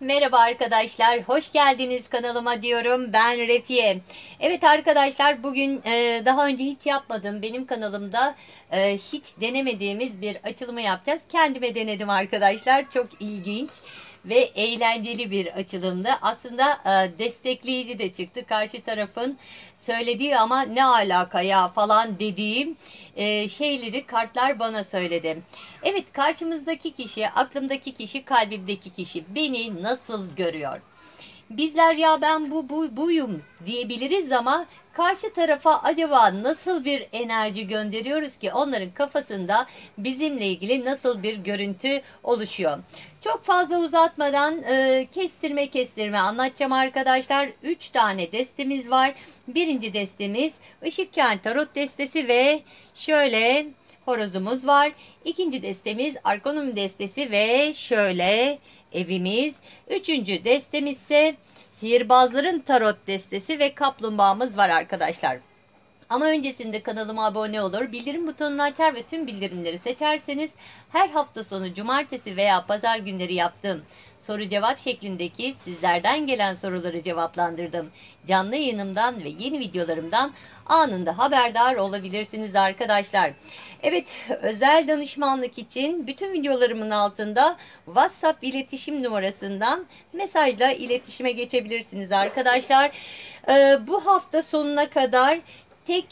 Merhaba arkadaşlar, hoş geldiniz kanalıma diyorum. Ben Refiye. Evet arkadaşlar, bugün daha önce hiç yapmadım. Benim kanalımda hiç denemediğimiz bir açılımı yapacağız. Kendime denedim arkadaşlar. Çok ilginç ve eğlenceli bir açılımdı. Aslında destekleyici de çıktı. Karşı tarafın söylediği ama ne alaka ya falan dediğim şeyleri kartlar bana söyledi. Evet, karşımızdaki kişi, aklımdaki kişi, kalbimdeki kişi beni nasıl görüyor? Bizler ya ben buyum diyebiliriz ama karşı tarafa acaba nasıl bir enerji gönderiyoruz ki onların kafasında bizimle ilgili nasıl bir görüntü oluşuyor? Çok fazla uzatmadan kestirme anlatacağım arkadaşlar. 3 tane destemiz var. Birinci destemiz Işık Kağan Tarot destesi ve şöyle horozumuz var. İkinci destemiz Arkanum destesi ve şöyle evimiz. Üçüncü destemiz ise Sihirbazların Tarot destesi ve kaplumbağamız var arkadaşlar. Ama öncesinde kanalıma abone olur, bildirim butonunu açar ve tüm bildirimleri seçerseniz her hafta sonu cumartesi veya pazar günleri yaptığım soru cevap şeklindeki sizlerden gelen soruları cevaplandırdım. Canlı yayınımdan ve yeni videolarımdan anında haberdar olabilirsiniz arkadaşlar. Evet, özel danışmanlık için bütün videolarımın altında WhatsApp iletişim numarasından mesajla iletişime geçebilirsiniz arkadaşlar. Bu hafta sonuna kadar tek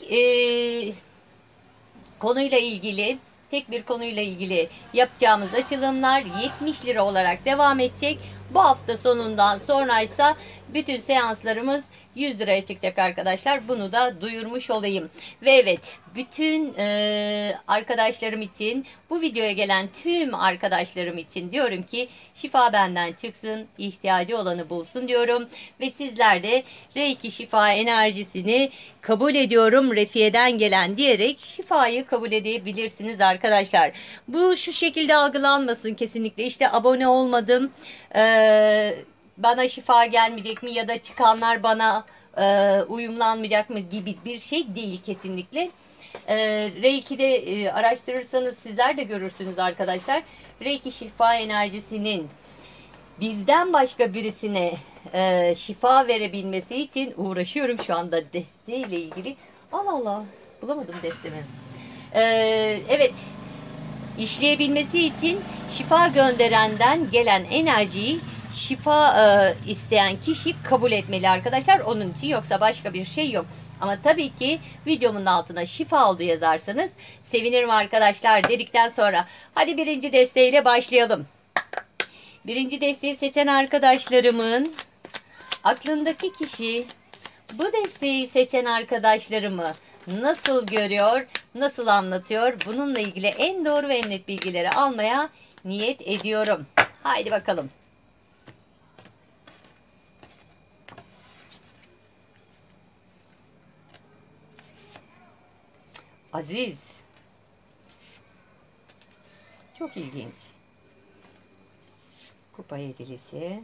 konuyla ilgili, tek bir konuyla ilgili yapacağımız açılımlar 70 lira olarak devam edecek. Bu hafta sonundan sonraysa bütün seanslarımız 100 liraya çıkacak arkadaşlar. Bunu da duyurmuş olayım. Ve evet, bütün arkadaşlarım için, bu videoya gelen tüm arkadaşlarım için diyorum ki şifa benden çıksın, ihtiyacı olanı bulsun diyorum. Ve sizler de Reiki şifa enerjisini kabul ediyorum Refiye'den gelen diyerek şifayı kabul edebilirsiniz arkadaşlar. Bu şu şekilde algılanmasın kesinlikle. İşte abone olmadım, bana şifa gelmeyecek mi ya da çıkanlar bana uyumlanmayacak mı gibi bir şey değil kesinlikle. Reiki'de araştırırsanız sizler de görürsünüz arkadaşlar. Reiki şifa enerjisinin bizden başka birisine şifa verebilmesi için uğraşıyorum şu anda desteğiyle ilgili. Allah Allah, bulamadım destemi. Evet, işleyebilmesi için şifa gönderenden gelen enerjiyi şifa isteyen kişi kabul etmeli arkadaşlar. Onun için, yoksa başka bir şey yok. Ama tabii ki videomun altına şifa oldu yazarsanız sevinirim arkadaşlar dedikten sonra hadi birinci desteğiyle başlayalım. Birinci desteği seçen arkadaşlarımın aklındaki kişi bu desteği seçen arkadaşlarımı nasıl görüyor, nasıl anlatıyor? Bununla ilgili en doğru ve en net bilgileri almaya niyet ediyorum. Haydi bakalım. Aziz. Çok ilginç. Kupa yedilisi.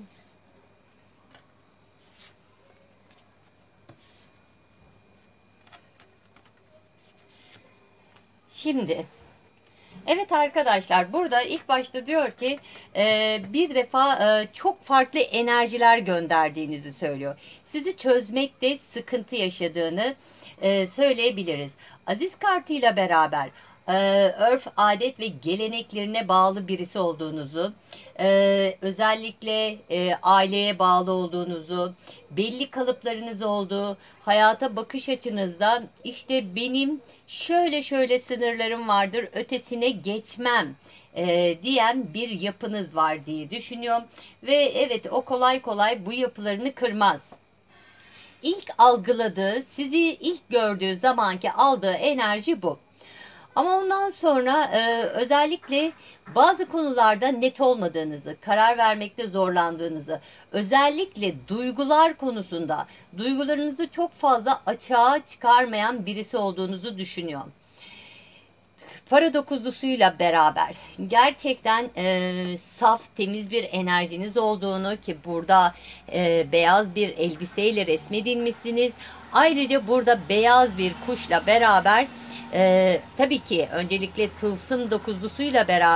Şimdi evet arkadaşlar, burada ilk başta diyor ki bir defa çok farklı enerjiler gönderdiğinizi söylüyor. Sizi çözmekte sıkıntı yaşadığını söyleyebiliriz. Aziz kartıyla beraber örf, adet ve geleneklerine bağlı birisi olduğunuzu, özellikle aileye bağlı olduğunuzu, belli kalıplarınız olduğu, hayata bakış açınızda işte benim şöyle şöyle sınırlarım vardır, ötesine geçmem diyen bir yapınız var diye düşünüyorum. Ve evet, o kolay kolay bu yapılarını kırmaz. İlk algıladığı, sizi ilk gördüğü zamanki aldığı enerji bu. Ama ondan sonra özellikle bazı konularda net olmadığınızı, karar vermekte zorlandığınızı, özellikle duygular konusunda duygularınızı çok fazla açığa çıkarmayan birisi olduğunuzu düşünüyorum. Para dokuzlusuyla beraber gerçekten saf, temiz bir enerjiniz olduğunu, ki burada beyaz bir elbiseyle resmedilmişsiniz. Ayrıca burada beyaz bir kuşla beraber tabii ki öncelikle tılsım dokuzlusuyla beraber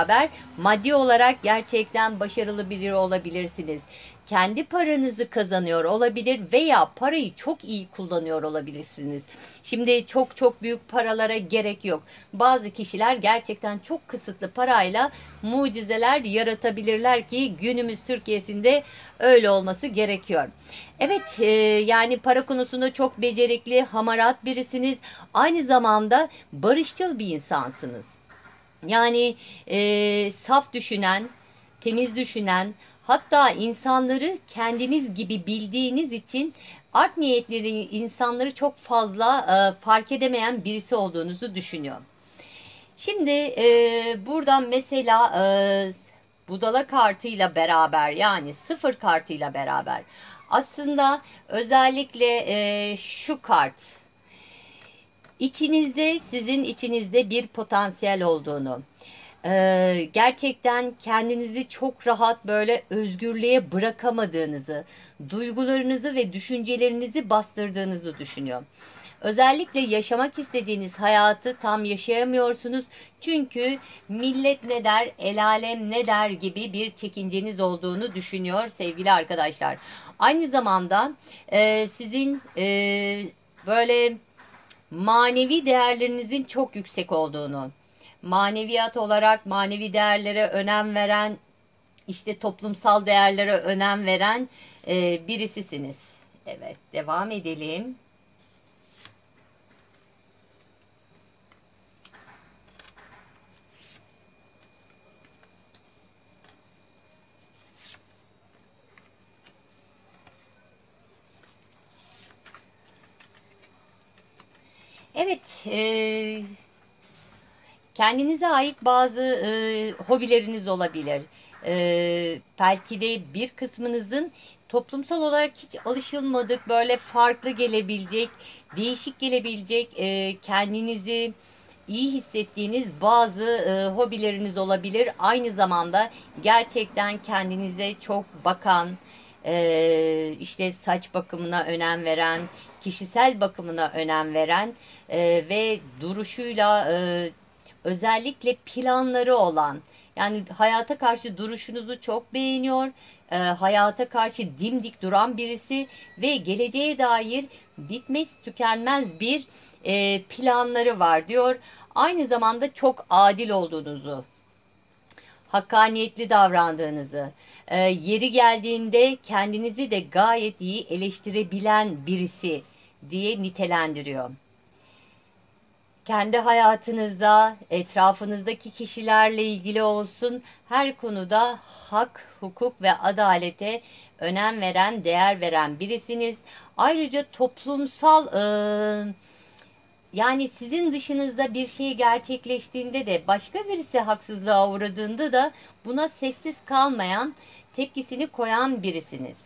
Maddi olarak gerçekten başarılı biri olabilirsiniz. Kendi paranızı kazanıyor olabilir veya parayı çok iyi kullanıyor olabilirsiniz. Şimdi çok çok büyük paralara gerek yok. Bazı kişiler gerçekten çok kısıtlı parayla mucizeler yaratabilirler ki günümüz Türkiye'sinde öyle olması gerekiyor. Evet, yani para konusunda çok becerikli, hamarat birisiniz. Aynı zamanda barışçıl bir insansınız. Yani saf düşünen, temiz düşünen, hatta insanları kendiniz gibi bildiğiniz için art niyetleri insanları çok fazla fark edemeyen birisi olduğunuzu düşünüyorum. Şimdi buradan mesela budala kartıyla beraber, yani sıfır kartıyla beraber aslında özellikle şu kart içinizde, sizin içinizde bir potansiyel olduğunu, gerçekten kendinizi çok rahat böyle özgürlüğe bırakamadığınızı, duygularınızı ve düşüncelerinizi bastırdığınızı düşünüyorum. Özellikle yaşamak istediğiniz hayatı tam yaşayamıyorsunuz. Çünkü millet ne der, el alem ne der gibi bir çekinceniz olduğunu düşünüyor sevgili arkadaşlar. Aynı zamanda sizin böyle manevi değerlerinizin çok yüksek olduğunu, maneviyat olarak manevi değerlere önem veren, işte toplumsal değerlere önem veren birisisiniz. Evet, devam edelim. Evet, kendinize ait bazı hobileriniz olabilir. Belki de bir kısmınızın toplumsal olarak hiç alışılmadık, böyle farklı gelebilecek, değişik gelebilecek, kendinizi iyi hissettiğiniz bazı hobileriniz olabilir. Aynı zamanda gerçekten kendinize çok bakan, işte saç bakımına önem veren, kişisel bakımına önem veren ve duruşuyla özellikle planları olan, yani hayata karşı duruşunuzu çok beğeniyor, hayata karşı dimdik duran birisi ve geleceğe dair bitmez tükenmez bir planları var diyor. Aynı zamanda çok adil olduğunuzu, hakkaniyetli davrandığınızı, yeri geldiğinde kendinizi de gayet iyi eleştirebilen birisi diye nitelendiriyor. Kendi hayatınızda, etrafınızdaki kişilerle ilgili olsun, her konuda hak, hukuk ve adalete önem veren, değer veren birisiniz. Ayrıca toplumsal, yani sizin dışınızda bir şey gerçekleştiğinde de, başka birisi haksızlığa uğradığında da buna sessiz kalmayan, tepkisini koyan birisiniz.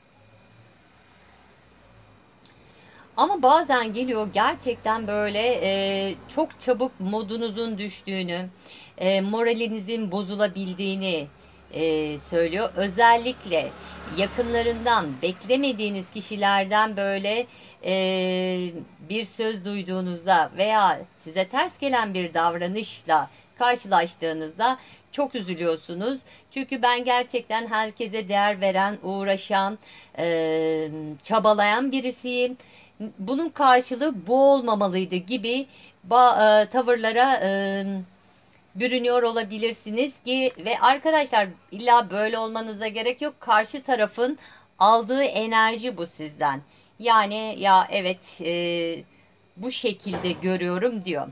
Ama bazen geliyor gerçekten böyle çok çabuk modunuzun düştüğünü, moralinizin bozulabildiğini söylüyor. Özellikle yakınlarından, beklemediğiniz kişilerden böyle bir söz duyduğunuzda veya size ters gelen bir davranışla karşılaştığınızda çok üzülüyorsunuz. Çünkü ben gerçekten herkese değer veren, uğraşan, çabalayan birisiyim. Bunun karşılığı bu olmamalıydı gibi tavırlara bürünüyor olabilirsiniz ki, ve arkadaşlar illa böyle olmanıza gerek yok. Karşı tarafın aldığı enerji bu sizden. Yani ya evet, bu şekilde görüyorum diyor.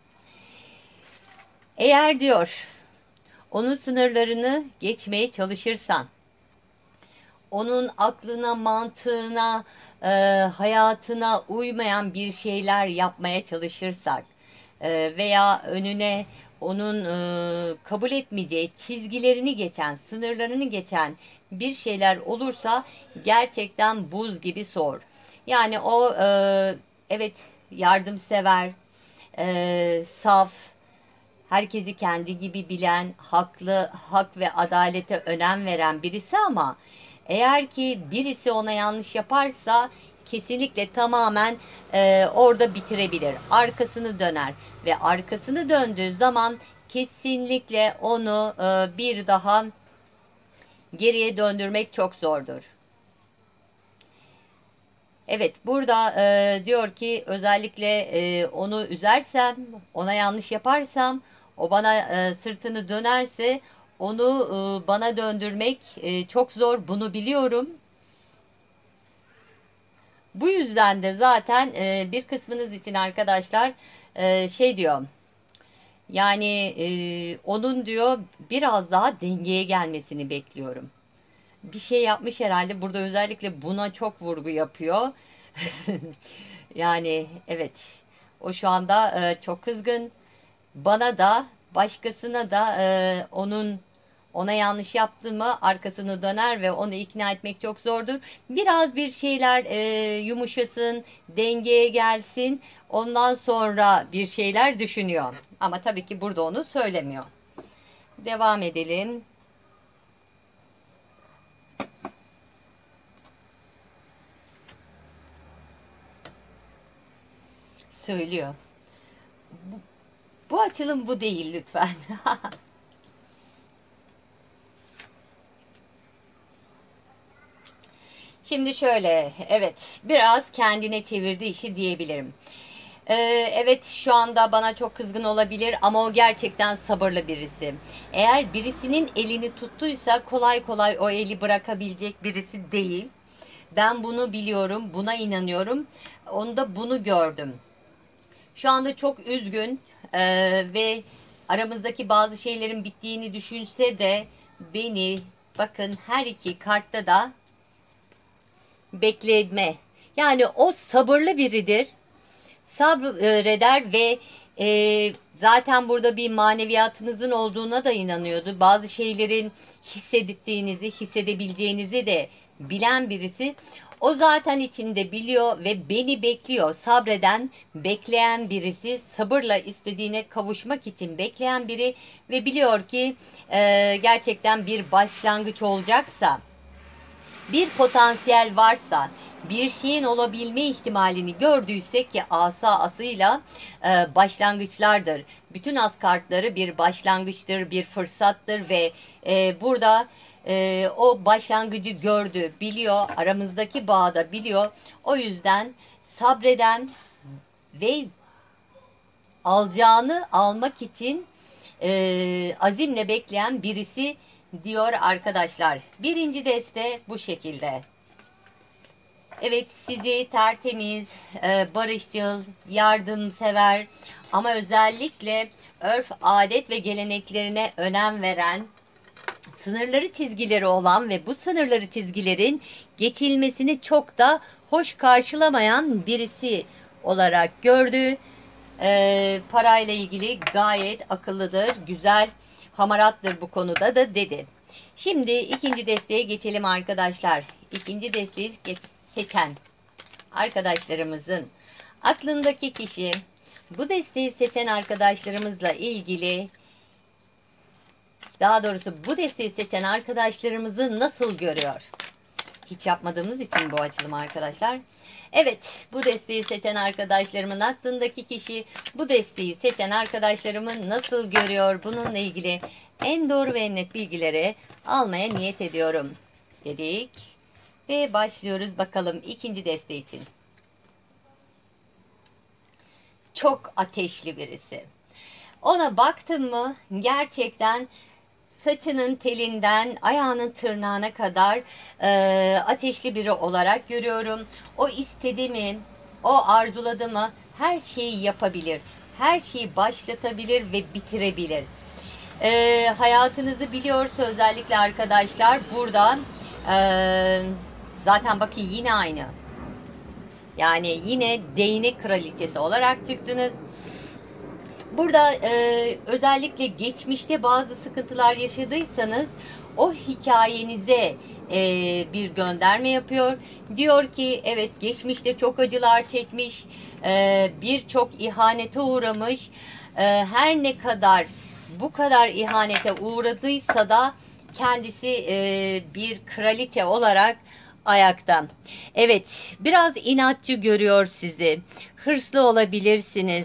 Eğer diyor onun sınırlarını geçmeye çalışırsan, onun aklına, mantığına, hayatına uymayan bir şeyler yapmaya çalışırsak veya önüne onun kabul etmeyeceği çizgilerini geçen, sınırlarını geçen bir şeyler olursa gerçekten buz gibi soğur. Yani o evet, yardımsever, saf, herkesi kendi gibi bilen, haklı, hak ve adalete önem veren birisi, ama eğer ki birisi ona yanlış yaparsa kesinlikle tamamen orada bitirebilir. Arkasını döner ve arkasını döndüğü zaman kesinlikle onu bir daha geriye döndürmek çok zordur. Evet, burada diyor ki özellikle onu üzersem, ona yanlış yaparsam, o bana sırtını dönerse onu bana döndürmek çok zor. Bunu biliyorum. Bu yüzden de zaten bir kısmınız için arkadaşlar şey diyor. Yani onun diyor biraz daha dengeye gelmesini bekliyorum. Bir şey yapmış herhalde. Burada özellikle buna çok vurgu yapıyor. Yani evet. O şu anda çok kızgın. Bana da başkasına da ona yanlış yaptığımı arkasını döner ve onu ikna etmek çok zordur. Biraz bir şeyler yumuşasın, dengeye gelsin. Ondan sonra bir şeyler düşünüyor. Ama tabii ki burada onu söylemiyor. Devam edelim. Söylüyor. Bu açılım bu değil lütfen. Şimdi şöyle, evet, biraz kendine çevirdi işi diyebilirim. Evet, şu anda bana çok kızgın olabilir ama o gerçekten sabırlı birisi. Eğer birisinin elini tuttuysa kolay kolay o eli bırakabilecek birisi değil. Ben bunu biliyorum, buna inanıyorum. Onda bunu gördüm. Şu anda çok üzgün ve aramızdaki bazı şeylerin bittiğini düşünse de beni, bakın her iki kartta da bekleme. Yani o sabırlı biridir. Sabreder ve zaten burada bir maneviyatınızın olduğuna da inanıyordu. Bazı şeylerin hissettiğinizi, hissedebileceğinizi de bilen birisi. O zaten içinde biliyor ve beni bekliyor. Sabreden, bekleyen birisi, sabırla istediğine kavuşmak için bekleyen biri ve biliyor ki gerçekten bir başlangıç olacaksa, bir potansiyel varsa, bir şeyin olabilme ihtimalini gördüyse ki asa asıyla başlangıçlardır. Bütün as kartları bir başlangıçtır, bir fırsattır ve burada o başlangıcı gördü, biliyor, aramızdaki bağda biliyor. O yüzden sabreden ve alacağını almak için azimle bekleyen birisi diyor arkadaşlar. Birinci deste bu şekilde. Evet, sizi tertemiz, barışçıl, yardımsever ama özellikle örf, adet ve geleneklerine önem veren, sınırları çizgileri olan ve bu sınırları çizgilerin geçilmesini çok da hoş karşılamayan birisi olarak gördü. Parayla ilgili gayet akıllıdır, güzel, hamarattır bu konuda da dedi. Şimdi ikinci desteğe geçelim arkadaşlar. İkinci desteği seçen arkadaşlarımızın aklındaki kişi, bu desteği seçen arkadaşlarımızla ilgili, daha doğrusu bu desteği seçen arkadaşlarımızı nasıl görüyor? Hiç yapmadığımız için bu açılım arkadaşlar. Evet, bu desteği seçen arkadaşlarımın aklındaki kişi bu desteği seçen arkadaşlarımı nasıl görüyor? Bununla ilgili en doğru ve en net bilgileri almaya niyet ediyorum dedik. Ve başlıyoruz bakalım ikinci deste için. Çok ateşli birisi. Ona baktın mı gerçekten saçının telinden ayağının tırnağına kadar ateşli biri olarak görüyorum. O istedi mi, o arzuladı mı her şeyi yapabilir. Her şeyi başlatabilir ve bitirebilir. Hayatınızı biliyorsa özellikle arkadaşlar burada zaten bakın yine aynı. Yani yine değnek kraliçesi olarak çıktınız. Burada özellikle geçmişte bazı sıkıntılar yaşadıysanız o hikayenize bir gönderme yapıyor. Diyor ki evet, geçmişte çok acılar çekmiş, birçok ihanete uğramış. Her ne kadar bu kadar ihanete uğradıysa da kendisi bir kraliçe olarak ayakta. Evet, biraz inatçı görüyor sizi. hırslı olabilirsiniz,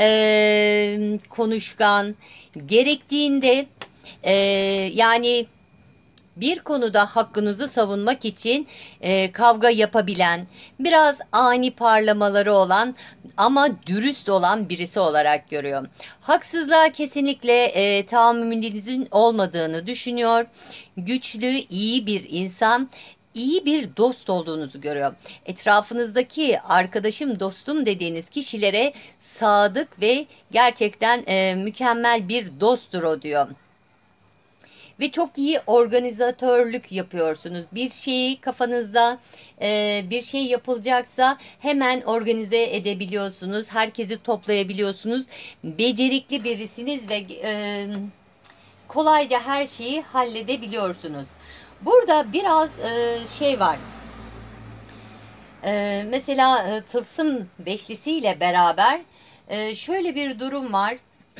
konuşkan, gerektiğinde yani bir konuda hakkınızı savunmak için kavga yapabilen, biraz ani parlamaları olan ama dürüst olan birisi olarak görüyor. Haksızlığa kesinlikle tahammülünüzün olmadığını düşünüyor. Güçlü, iyi bir insan, iyi bir dost olduğunuzu görüyor. Etrafınızdaki arkadaşım, dostum dediğiniz kişilere sadık ve gerçekten mükemmel bir dosttur o diyor. Ve çok iyi organizatörlük yapıyorsunuz. Bir şeyi kafanızda bir şey yapılacaksa hemen organize edebiliyorsunuz. Herkesi toplayabiliyorsunuz. Becerikli birisiniz ve kolayca her şeyi halledebiliyorsunuz. Burada biraz şey var. Mesela tılsım beşlisiyle beraber şöyle bir durum var.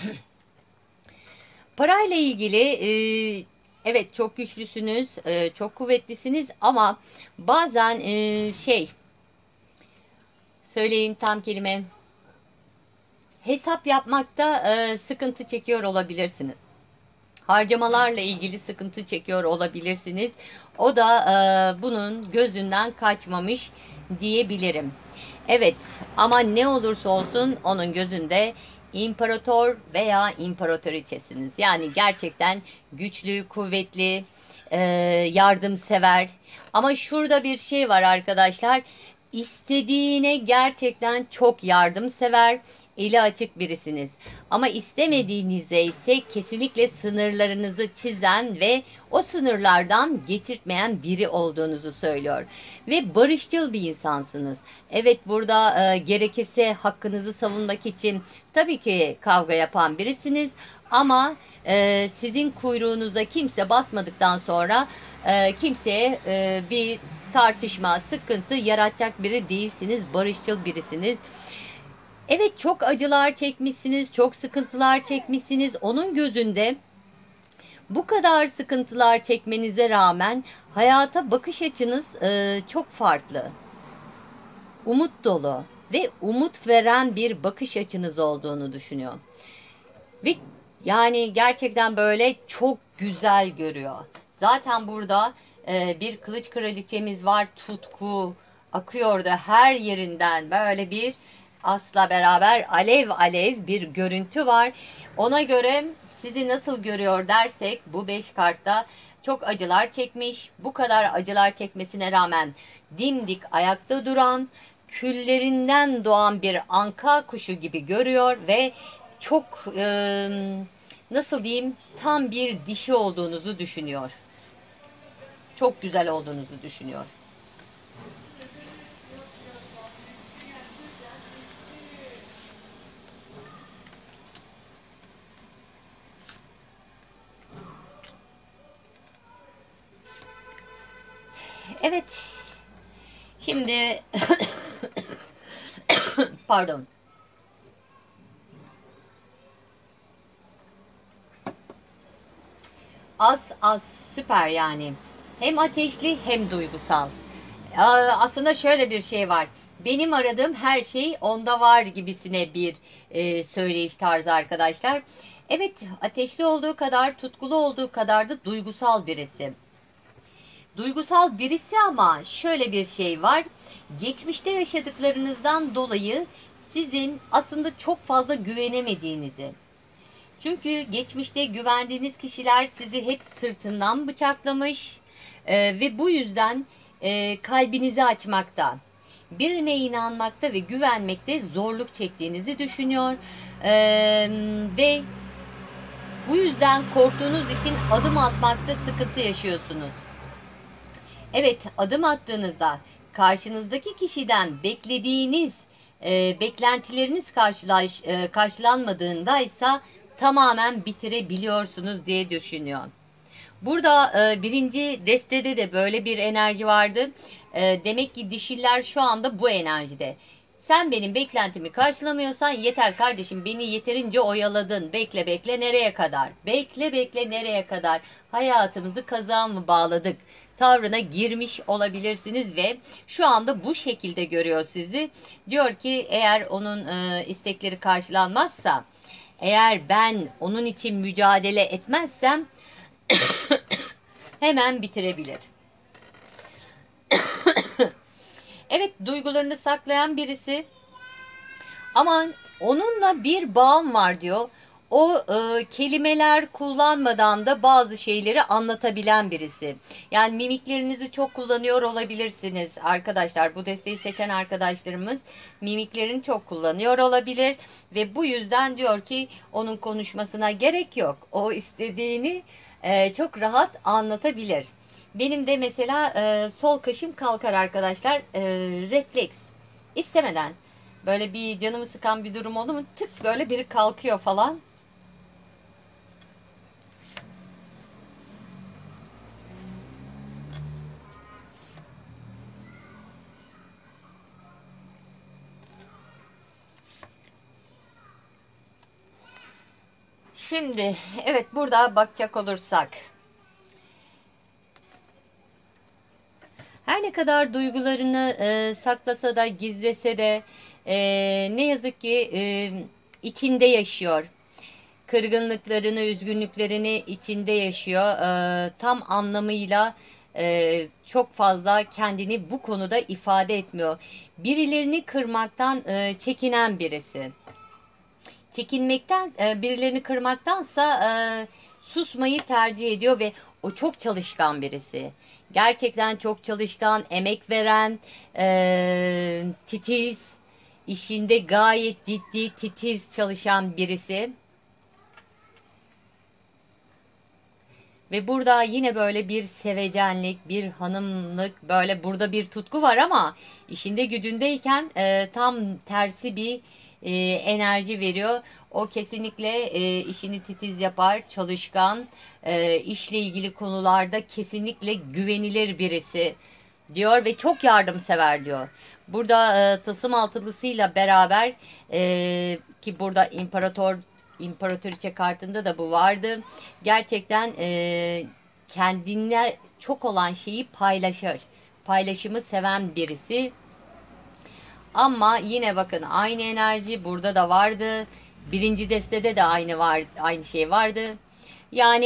Parayla ilgili evet çok güçlüsünüz, çok kuvvetlisiniz ama bazen söyleyin tam kelime, hesap yapmakta sıkıntı çekiyor olabilirsiniz. Harcamalarla ilgili sıkıntı çekiyor olabilirsiniz. O da bunun gözünden kaçmamış diyebilirim. Evet ama ne olursa olsun onun gözünde imparator veya imparatoriçesiniz. Yani gerçekten güçlü, kuvvetli, yardımsever. Ama şurada bir şey var arkadaşlar. İstediğine gerçekten çok yardımsever, eli açık birisiniz. Ama istemediğinizde ise kesinlikle sınırlarınızı çizen ve o sınırlardan geçirtmeyen biri olduğunuzu söylüyor. Ve barışçıl bir insansınız. Evet burada gerekirse hakkınızı savunmak için tabii ki kavga yapan birisiniz. Ama sizin kuyruğunuza kimse basmadıktan sonra kimseye bir tartışma, sıkıntı yaratacak biri değilsiniz. Barışçıl birisiniz. Evet çok acılar çekmişsiniz, çok sıkıntılar çekmişsiniz. Onun gözünde bu kadar sıkıntılar çekmenize rağmen hayata bakış açınız çok farklı. Umut dolu ve umut veren bir bakış açınız olduğunu düşünüyor. Ve yani gerçekten böyle çok güzel görüyor. Zaten burada bir kılıç kraliçemiz var. Tutku akıyor da her yerinden böyle bir asla beraber alev alev bir görüntü var. Ona göre sizi nasıl görüyor dersek bu 5 kartta çok acılar çekmiş. Bu kadar acılar çekmesine rağmen dimdik ayakta duran, küllerinden doğan bir anka kuşu gibi görüyor ve çok nasıl diyeyim tam bir dişi olduğunuzu düşünüyor. Çok güzel olduğunuzu düşünüyor. Evet. Şimdi pardon. Az süper yani. Hem ateşli hem duygusal. Aslında şöyle bir şey var. Benim aradığım her şey onda var gibisine bir söyleyiş tarzı arkadaşlar. Evet ateşli olduğu kadar, tutkulu olduğu kadar da duygusal birisi. Duygusal birisi ama şöyle bir şey var. Geçmişte yaşadıklarınızdan dolayı sizin aslında çok fazla güvenemediğinizi. Çünkü geçmişte güvendiğiniz kişiler sizi hep sırtından bıçaklamış ve bu yüzden kalbinizi açmakta, birine inanmakta ve güvenmekte zorluk çektiğinizi düşünüyor ve bu yüzden korktuğunuz için adım atmakta sıkıntı yaşıyorsunuz. Evet, adım attığınızda karşınızdaki kişiden beklediğiniz beklentileriniz karşılanmadığında ise tamamen bitirebiliyorsunuz diye düşünüyor. Burada birinci destede de böyle bir enerji vardı. Demek ki dişiler şu anda bu enerjide. Sen benim beklentimi karşılamıyorsan yeter kardeşim, beni yeterince oyaladın. Bekle bekle nereye kadar? Bekle bekle nereye kadar? Hayatımızı kazığa mı bağladık? Tavrına girmiş olabilirsiniz ve şu anda bu şekilde görüyor sizi. Diyor ki eğer onun istekleri karşılanmazsa, eğer ben onun için mücadele etmezsem hemen bitirebilir. Evet, duygularını saklayan birisi ama onunla bir bağım var diyor. O kelimeler kullanmadan da bazı şeyleri anlatabilen birisi. Yani mimiklerinizi çok kullanıyor olabilirsiniz arkadaşlar. Bu desteği seçen arkadaşlarımız mimiklerini çok kullanıyor olabilir. Ve bu yüzden diyor ki onun konuşmasına gerek yok. O istediğini çok rahat anlatabilir. Benim de mesela sol kaşım kalkar arkadaşlar. Refleks. İstemeden. Böyle bir canımı sıkan bir durum oldu mu tık böyle biri kalkıyor falan. Şimdi evet, burada bakacak olursak. Her ne kadar duygularını saklasa da gizlese de ne yazık ki içinde yaşıyor. Kırgınlıklarını, üzgünlüklerini içinde yaşıyor. Tam anlamıyla çok fazla kendini bu konuda ifade etmiyor. Birilerini kırmaktan çekinen birisi. Çekinmekten, birilerini kırmaktansa susmayı tercih ediyor ve o çok çalışkan birisi. Gerçekten çok çalışkan, emek veren, titiz, işinde gayet ciddi, titiz çalışan birisi. Ve burada yine böyle bir sevecenlik, bir hanımlık, böyle burada bir tutku var ama işinde gücündeyken tam tersi bir enerji veriyor. O kesinlikle işini titiz yapar, çalışkan, işle ilgili konularda kesinlikle güvenilir birisi diyor ve çok yardımsever diyor. Burada tılsım altılısıyla beraber ki burada İmparatoriçe kartında da bu vardı. Gerçekten kendine çok olan şeyi paylaşır. Paylaşımı seven birisi. Ama yine bakın aynı enerji burada da vardı. Birinci destede de aynı şey vardı. Yani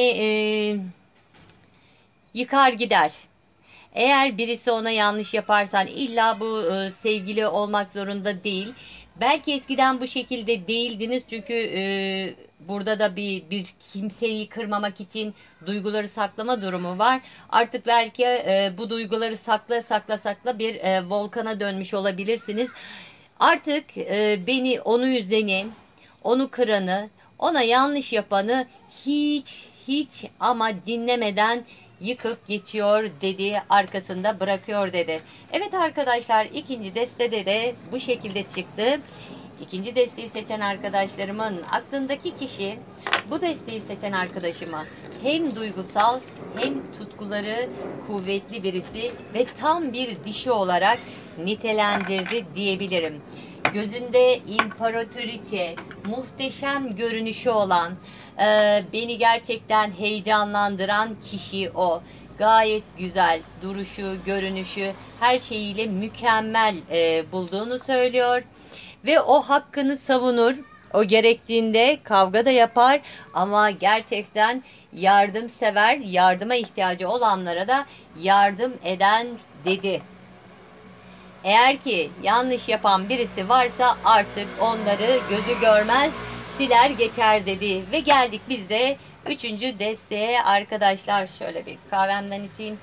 yıkar gider. Eğer birisi ona yanlış yaparsan illa bu sevgili olmak zorunda değil. Belki eskiden bu şekilde değildiniz çünkü burada da bir kimseyi kırmamak için duyguları saklama durumu var. Artık belki bu duyguları sakla bir volkana dönmüş olabilirsiniz. Artık onu üzeni, onu kıranı, ona yanlış yapanı hiç ama dinlemeden yıkıp geçiyor dedi, arkasında bırakıyor dedi. Evet arkadaşlar, ikinci destede de bu şekilde çıktı. İkinci desteği seçen arkadaşlarımın aklındaki kişi bu desteği seçen arkadaşıma hem duygusal hem tutkuları kuvvetli birisi ve tam bir dişi olarak nitelendirdi diyebilirim. Gözünde imparatoriçe, muhteşem görünüşü olan, beni gerçekten heyecanlandıran kişi o. Gayet güzel duruşu, görünüşü, her şeyiyle mükemmel bulduğunu söylüyor. Ve o hakkını savunur. O gerektiğinde kavga da yapar ama gerçekten yardımsever, yardıma ihtiyacı olanlara da yardım eden dedi. Eğer ki yanlış yapan birisi varsa artık onları gözü görmez, siler geçer dedi. Ve geldik biz de üçüncü desteğe arkadaşlar. Şöyle bir kahvemden içeyim.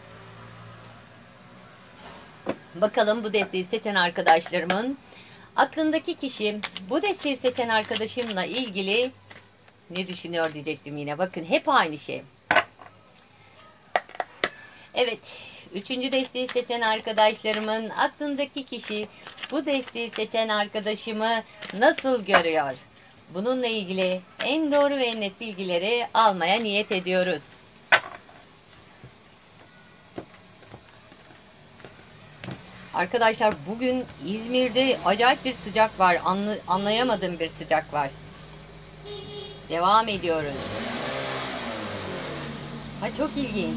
Bakalım bu desteği seçen arkadaşlarımın aklındaki kişi bu desteği seçen arkadaşımla ilgili ne düşünüyor diyecektim yine. Bakın hep aynı şey. Evet, üçüncü desteği seçen arkadaşlarımın aklındaki kişi bu desteği seçen arkadaşımı nasıl görüyor? Bununla ilgili en doğru ve en net bilgileri almaya niyet ediyoruz. Arkadaşlar bugün İzmir'de acayip bir sıcak var. Anlayamadığım bir sıcak var. Devam ediyoruz. Ha, çok ilginç.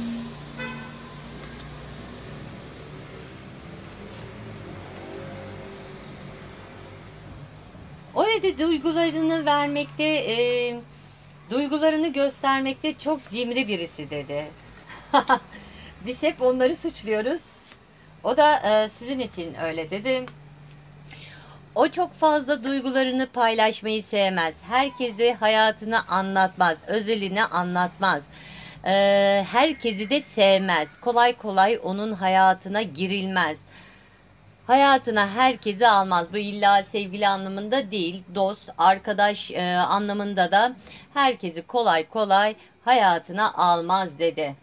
O dedi duygularını vermekte, duygularını göstermekte çok cimri birisi dedi. Biz hep onları suçluyoruz. O da sizin için öyle dedi. O çok fazla duygularını paylaşmayı sevmez. Herkese hayatını anlatmaz, özelini anlatmaz. Herkesi de sevmez. Kolay kolay onun hayatına girilmez. Hayatına herkesi almaz. Bu illa sevgili anlamında değil, dost, arkadaş anlamında da herkesi kolay kolay hayatına almaz dedi.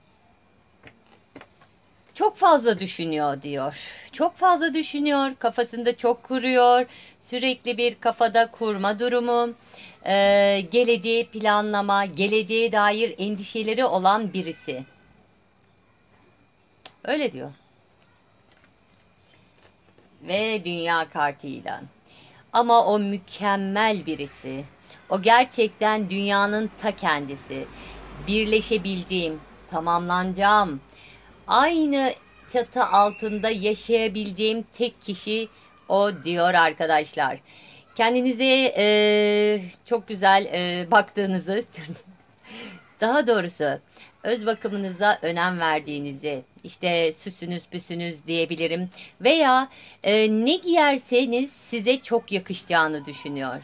Çok fazla düşünüyor diyor. Çok fazla düşünüyor, kafasında çok kuruyor. Sürekli bir kafada kurma durumu, geleceği planlama, geleceğe dair endişeleri olan birisi. Öyle diyor. Ve dünya kartıyla. Ama o mükemmel birisi. O gerçekten dünyanın ta kendisi. Birleşebileceğim, tamamlanacağım. Aynı çatı altında yaşayabileceğim tek kişi o diyor arkadaşlar. Kendinize çok güzel baktığınızı, daha doğrusu öz bakımınıza önem verdiğinizi, işte süsünüz püsünüz diyebilirim veya ne giyerseniz size çok yakışacağını düşünüyor.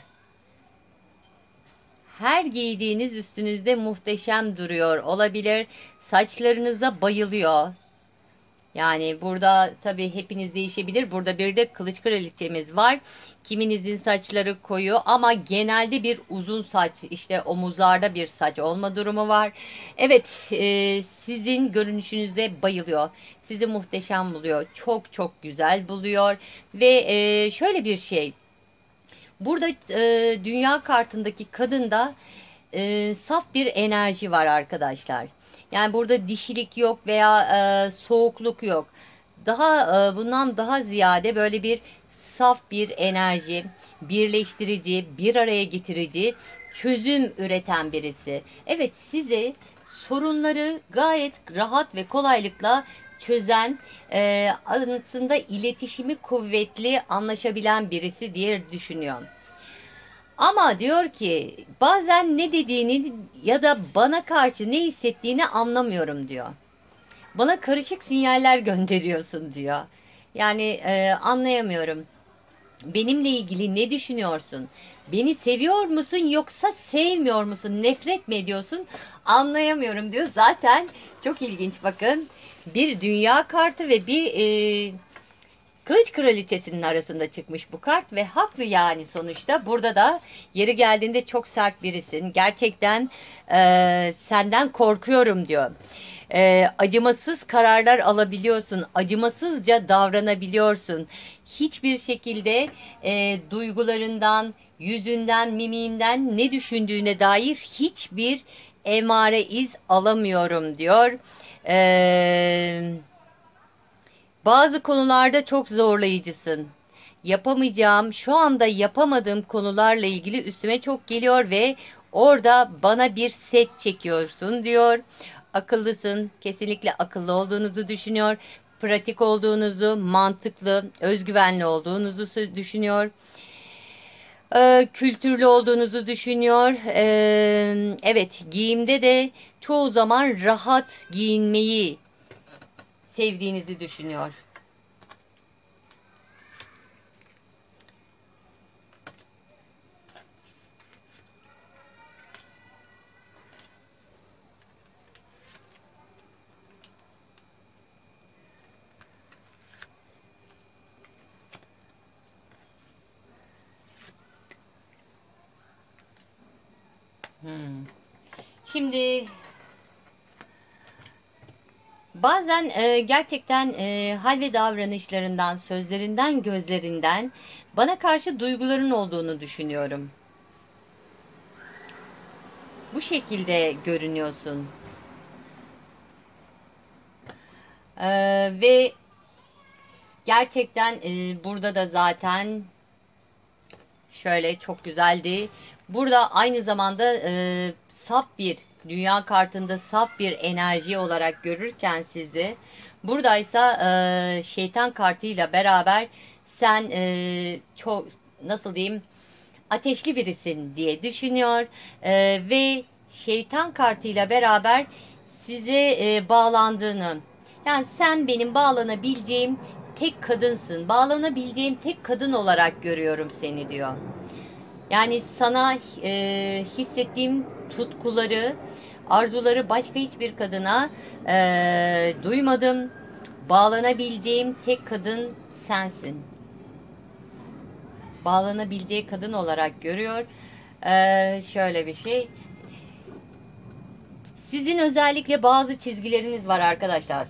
Her giydiğiniz üstünüzde muhteşem duruyor olabilir. Saçlarınıza bayılıyor. Yani burada tabii hepiniz değişebilir. Burada bir de kılıç kraliçemiz var. Kiminizin saçları koyu ama genelde bir uzun saç, işte omuzlarda bir saç olma durumu var. Evet, sizin görünüşünüze bayılıyor. Sizi muhteşem buluyor. Çok çok güzel buluyor. Ve şöyle bir şey. Burada dünya kartındaki kadında saf bir enerji var arkadaşlar. Yani burada dişilik yok veya soğukluk yok. Daha bundan daha ziyade böyle bir saf bir enerji, birleştirici, bir araya getirici, çözüm üreten birisi. Evet, size sorunları gayet rahat ve kolaylıkla çözen, aslında iletişimi kuvvetli, anlaşabilen birisi diye düşünüyorum. Ama diyor ki bazen ne dediğini ya da bana karşı ne hissettiğini anlamıyorum diyor. Bana karışık sinyaller gönderiyorsun diyor. Yani anlayamıyorum. Benimle ilgili ne düşünüyorsun? Beni seviyor musun yoksa sevmiyor musun? Nefret mi ediyorsun? Anlayamıyorum diyor. Zaten çok ilginç, bakın. Bir dünya kartı ve bir Kılıç Kraliçesi'nin arasında çıkmış bu kart ve haklı yani sonuçta. Burada da yeri geldiğinde çok sert birisin. Gerçekten senden korkuyorum diyor. Acımasız kararlar alabiliyorsun. Acımasızca davranabiliyorsun. Hiçbir şekilde duygularından, yüzünden, mimiğinden ne düşündüğüne dair hiçbir emare iz alamıyorum diyor. Bazı konularda çok zorlayıcısın. Yapamayacağım, şu anda yapamadığım konularla ilgili üstüme çok geliyor ve orada bana bir set çekiyorsun diyor. Akıllısın, kesinlikle akıllı olduğunuzu düşünüyor. Pratik olduğunuzu, mantıklı, özgüvenli olduğunuzu düşünüyor. Kültürlü olduğunuzu düşünüyor. Evet, giyimde de çoğu zaman rahat giyinmeyi sevdiğinizi düşünüyor. Şimdi bazen gerçekten hal ve davranışlarından, sözlerinden, gözlerinden bana karşı duyguların olduğunu düşünüyorum. Bu şekilde görünüyorsun. Ve Gerçekten burada da zaten şöyle çok güzeldi. Burada aynı zamanda saf bir dünya kartında saf bir enerji olarak görürken sizi, buradaysa şeytan kartıyla beraber sen çok, nasıl diyeyim, ateşli birisin diye düşünüyor. Ve şeytan kartıyla beraber size bağlandığını, yani sen benim bağlanabileceğim tek kadınsın, bağlanabileceğim tek kadın olarak görüyorum seni diyor. Yani sana hissettiğim tutkuları, arzuları başka hiçbir kadına duymadım. Bağlanabileceğim tek kadın sensin. Bağlanabileceği kadın olarak görüyor. Şöyle bir şey. Sizin özellikle bazı çizgileriniz var arkadaşlar.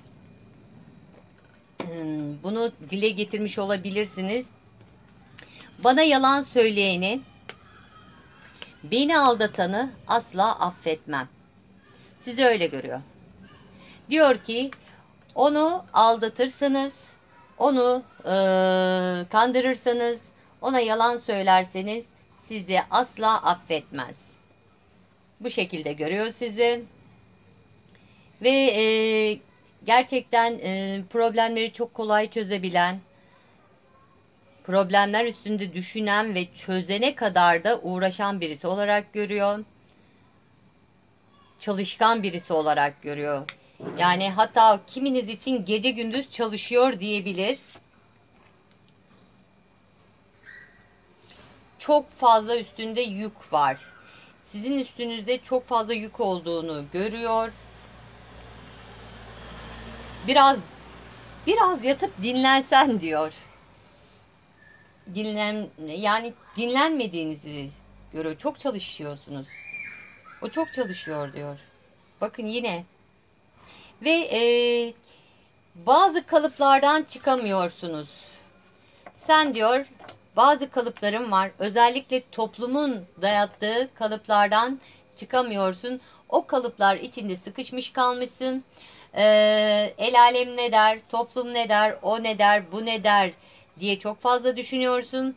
Bunu dile getirmiş olabilirsiniz. Bana yalan söyleyeni, beni aldatanı asla affetmem. Sizi öyle görüyor. Diyor ki onu aldatırsanız, onu kandırırsanız, ona yalan söylerseniz sizi asla affetmez. Bu şekilde görüyor sizi. Ve gerçekten problemleri çok kolay çözebilen, problemler üstünde düşünen ve çözene kadar da uğraşan birisi olarak görüyor. Çalışkan birisi olarak görüyor. Yani hatta kiminiz için gece gündüz çalışıyor diyebilir. Çok fazla üstünde yük var. Sizin üstünüzde çok fazla yük olduğunu görüyor. Biraz yatıp dinlensen diyor. Yani dinlenmediğinizi görüyor. Çok çalışıyorsunuz. O çok çalışıyor diyor. Bakın yine. Ve bazı kalıplardan çıkamıyorsunuz. Sen diyor, bazı kalıplarım var. Özellikle toplumun dayattığı kalıplardan çıkamıyorsun. O kalıplar içinde sıkışmış kalmışsın. El alem ne der, toplum ne der, o ne der, bu ne der diye çok fazla düşünüyorsun.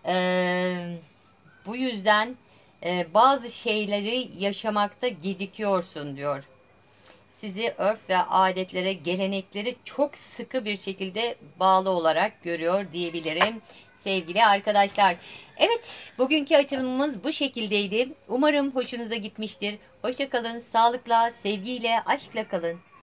Bu yüzden bazı şeyleri yaşamakta gecikiyorsun diyor. Sizi örf ve adetlere, geleneklere çok sıkı bir şekilde bağlı olarak görüyor diyebilirim sevgili arkadaşlar. Evet, bugünkü açılımımız bu şekildeydi. Umarım hoşunuza gitmiştir. Hoşça kalın, sağlıkla, sevgiyle, aşkla kalın.